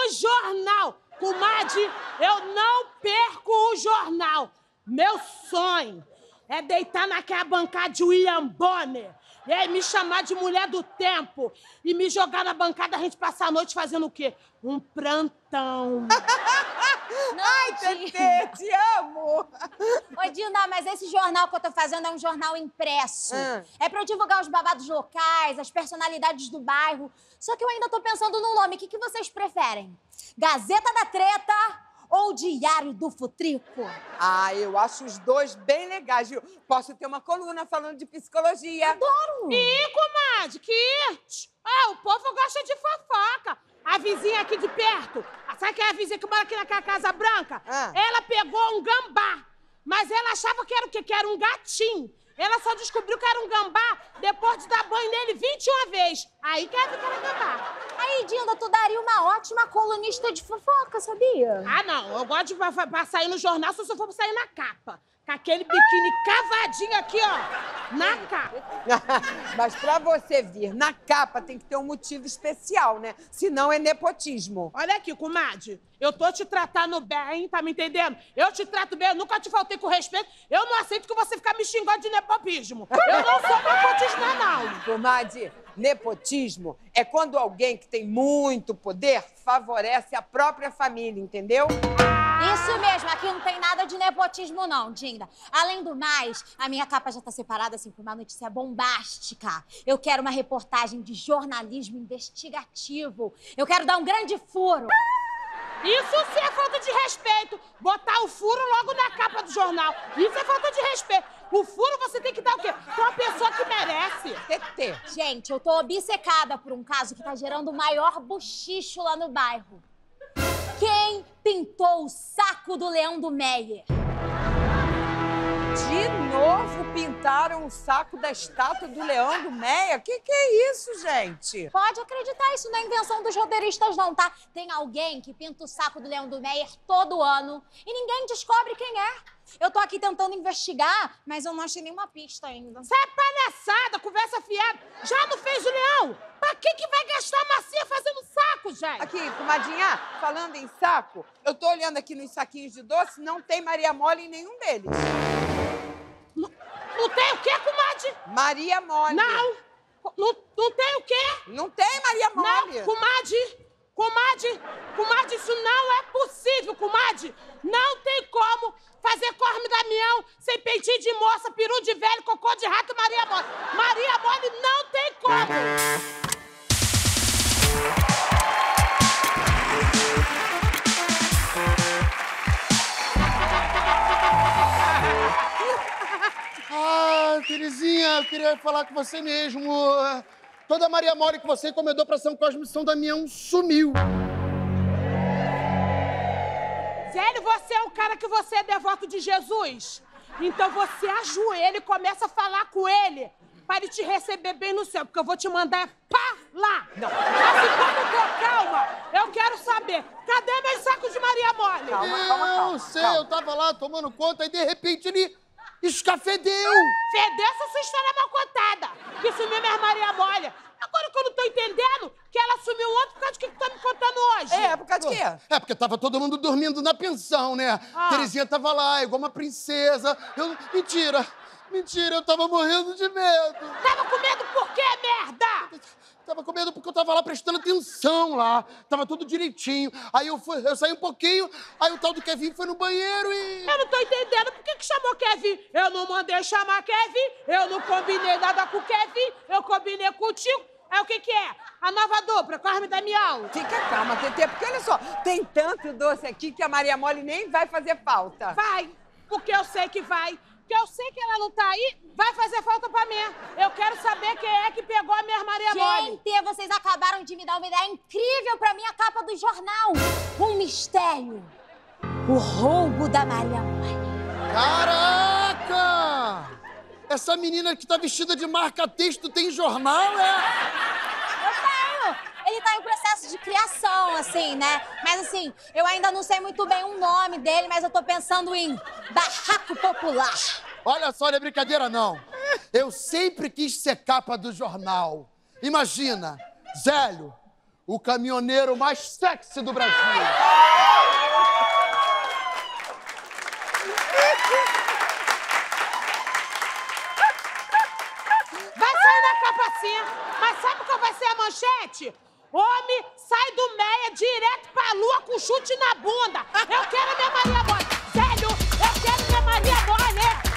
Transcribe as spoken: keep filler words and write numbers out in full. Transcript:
o jornal. Comadre, eu não perco o jornal. Meu sonho é deitar naquela bancada de William Bonner. E aí me chamar de mulher do tempo e me jogar na bancada, a gente passar a noite fazendo o quê? Um plantão. Ai, Tetê, te amo! Ô, Dinda, mas esse jornal que eu tô fazendo é um jornal impresso. Hum. É pra eu divulgar os babados locais, as personalidades do bairro. Só que eu ainda tô pensando no nome. O que, que vocês preferem? Gazeta da Treta ou Diário do Futrico? Ah, eu acho os dois bem legais, viu? Posso ter uma coluna falando de psicologia. Adoro! Ih, comadre, que... Ah, o povo gosta de fofoca. A vizinha aqui de perto, sabe que é a vizinha que mora aqui naquela Casa Branca? Ah. Ela pegou um gambá, mas ela achava que era o quê? Que era um gatinho. Ela só descobriu que era um gambá depois de dar banho nele vinte e uma vezes. Aí que ela era gambá. Aí, Dinda, tu daria uma ótima colunista de fofoca, sabia? Ah, não. Eu gosto de pra, pra sair no jornal se eu for sair na capa. Com aquele biquíni cavadinho aqui, ó, na capa. Mas pra você vir na capa tem que ter um motivo especial, né? Senão é nepotismo. Olha aqui, comadre. Eu tô te tratando bem, tá me entendendo? Eu te trato bem, eu nunca te faltei com respeito. Eu não aceito que você ficar me xingando de nepotismo. Eu não sou nepotismo, não. Comadre, nepotismo é quando alguém que tem muito poder favorece a própria família, entendeu? Isso mesmo, aqui não tem nada de nepotismo não, Dinda. Além do mais, a minha capa já tá separada assim por uma notícia bombástica. Eu quero uma reportagem de jornalismo investigativo. Eu quero dar um grande furo. Isso sim é falta de respeito. Botar o furo logo na capa do jornal. Isso é falta de respeito. O furo você tem que dar o quê? Pra uma pessoa que merece. Tetê. Gente, eu tô obcecada por um caso que tá gerando o maior buchicho lá no bairro. Quem pintou o saco do Leão do Meyer? De novo pintaram o saco da estátua do Leão do Meyer? Que que é isso, gente? Pode acreditar, isso não é invenção dos roteiristas não, tá? Tem alguém que pinta o saco do Leão do Meyer todo ano e ninguém descobre quem é. Eu tô aqui tentando investigar, mas eu não achei nenhuma pista ainda. Isso é palhaçada, conversa fiada. Já não fez o leão? Pra que que vai gastar massinha fazendo saco, gente? Aqui, comadinha, falando em saco, eu tô olhando aqui nos saquinhos de doce, não tem Maria Mole em nenhum deles. Não, não tem o quê, comadre? Maria Mole. Não. Não, não tem o quê? Não tem Maria Mole. Não, comadre. Comadre, comadre, isso não é possível, comadre. Não tem como fazer Cosme Damião sem peitinho de moça, peru de velho, cocô de rato, Maria Mole. Maria Mole não tem como. Ah, Terezinha, eu queria falar com você mesmo. Toda a Maria Mole que você encomendou pra São Cosme e São Damião sumiu. Zélio, você é um cara que você é devoto de Jesus? Então você ajoelha e começa a falar com ele para ele te receber bem no céu, porque eu vou te mandar pá lá. Não. Mas enquanto eu calma, eu quero saber, cadê meus sacos de Maria Mole? Calma, calma, calma. Eu sei, calma. Eu tava lá tomando conta e de repente ele escafedeu. Fedeu essa sua história mal contada, que sumiu minha Maria Mole. Agora que eu não tô entendendo que ela sumiu ontem, por causa de que tu tá me contando hoje? É, por causa de quê? É, porque tava todo mundo dormindo na pensão, né? Ah. Terezinha tava lá, igual uma princesa. Eu... Mentira, mentira, eu tava morrendo de medo. Tava com medo por quê, merda? Tava com medo porque eu tava lá prestando atenção lá. Tava tudo direitinho. Aí eu, fui, eu saí um pouquinho, aí o tal do Kevin foi no banheiro e... Eu não tô entendendo por que que chamou Kevin. Eu não mandei chamar Kevin, eu não combinei nada com o Kevin, eu combinei contigo. É o que que é? A nova dupla, Cosme e Damião. Fica calma, Tetê, porque olha só, tem tanto doce aqui que a Maria Mole nem vai fazer falta. Vai, porque eu sei que vai. Porque eu sei que ela não tá aí, vai fazer falta pra mim. Eu quero saber quem é que pegou a minha Maria Mole. Gente, vocês acabaram de me dar uma ideia incrível pra minha capa do jornal. Um mistério. O roubo da Maria Mole. Caraca! Essa menina que tá vestida de marca-texto tem jornal, é? Eu tenho. Ele tá em processo de criação, assim, né? Mas, assim, eu ainda não sei muito bem o nome dele, mas eu tô pensando em Barraco Popular. Olha só, não é brincadeira, não. Eu sempre quis ser capa do jornal. Imagina, Zélio, o caminhoneiro mais sexy do Brasil. Vai sair na capa assim, mas sabe qual vai ser a manchete? Homem sai do Meia direto pra lua com chute na bunda. Eu quero minha Maria Mole. Sério, eu quero minha Maria Mole.